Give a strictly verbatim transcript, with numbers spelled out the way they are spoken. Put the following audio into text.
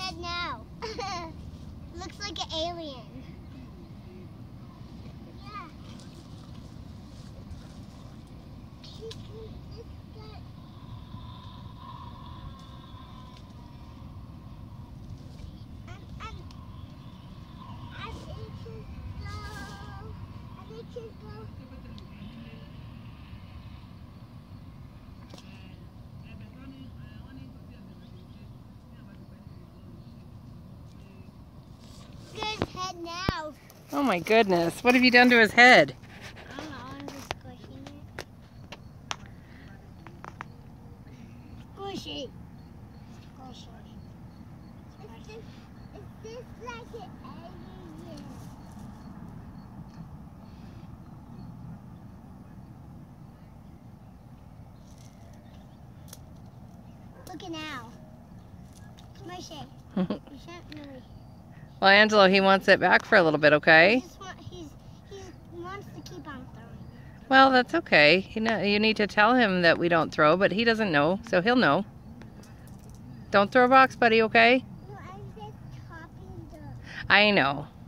head now? Looks like an alien. Yeah. Head now. Oh my goodness, what have you done to his head? I don't know, I'm just squishing it. Squishy. Squishy. Is this, is this like an alien? Look at now. Smushy. You shouldn't really. Well, Angelo, he wants it back for a little bit, okay? He just want, he's, he wants to keep on throwing. Well, that's okay. You know, you need to tell him that we don't throw, but he doesn't know, so he'll know. Don't throw rocks, buddy, okay? No, I'm just chopping the... I know.